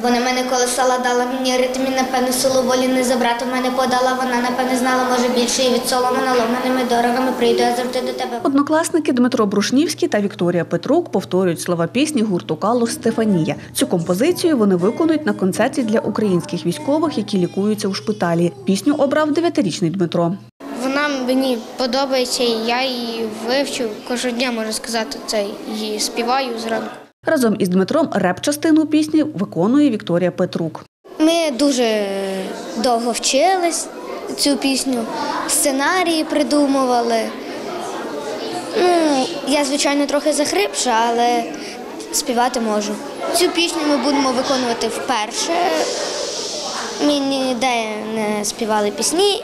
Вона мене колесала, дала мені ритм, і, напевно, силу волі не забрати мене подала. Вона, напевно, знала, може, більше, і від соломи наломаними дорогами прийду я завжди до тебе. Однокласники Дмитро Брушнівський та Вікторія Петрук повторюють слова пісні гурту «Калуш» «Стефанія». Цю композицію вони виконують на концерті для українських військових, які лікуються у шпиталі. Пісню обрав 9-річний Дмитро. Вона мені подобається, і я її вивчу. Кожного дня, можна сказати, це її співаю зранку. Разом із Дмитром реп-частину пісні виконує Вікторія Петрук. Ми дуже довго вчились цю пісню, сценарії придумували. Я, звичайно, трохи захрипша, але співати можу. Цю пісню ми будемо виконувати вперше. Ми ніде не співали пісні.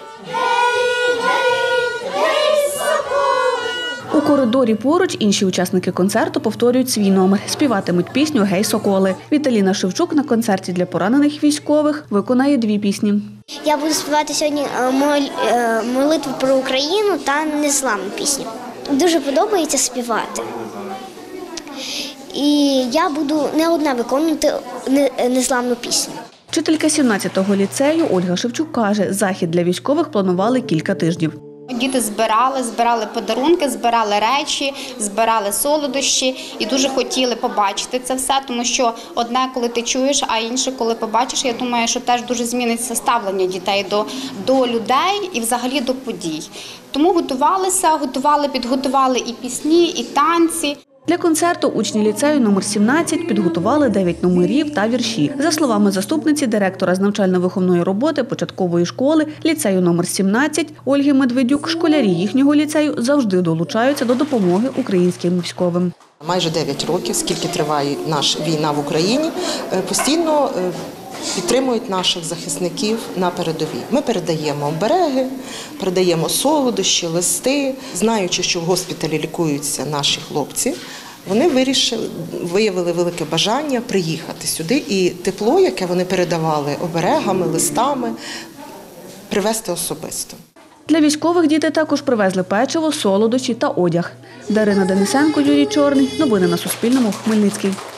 У коридорі поруч інші учасники концерту повторюють свій номер. Співатимуть пісню «Гей, соколи». Віталіна Шевчук на концерті для поранених військових виконає 2 пісні. Я буду співати сьогодні молитву про Україну та незламну пісню. Дуже подобається співати. І я буду не одна виконувати незламну пісню. Вчителька 17-го ліцею Ольга Шевчук каже, захід для військових планували кілька тижнів. Діти збирали подарунки, збирали речі, збирали солодощі і дуже хотіли побачити це все, тому що одне, коли ти чуєш, а інше, коли побачиш, я думаю, що теж дуже зміниться ставлення дітей до людей і взагалі до подій. Тому підготували і пісні, і танці. Для концерту учні ліцею номер 17 підготували 9 номерів та вірші. За словами заступниці директора з навчально-виховної роботи початкової школи ліцею номер 17 Ольги Медведюк, школярі їхнього ліцею завжди долучаються до допомоги українським військовим. Майже 9 років, скільки триває наша війна в Україні, постійно підтримують наших захисників на передовій. Ми передаємо обереги, передаємо солодощі, листи. Знаючи, що в госпіталі лікуються наші хлопці, вони виявили велике бажання приїхати сюди і тепло, яке вони передавали оберегами, листами, привезти особисто. Для військових діти також привезли печиво, солодощі та одяг. Дарина Денисенко, Юрій Чорний. Новини на Суспільному. Хмельницький.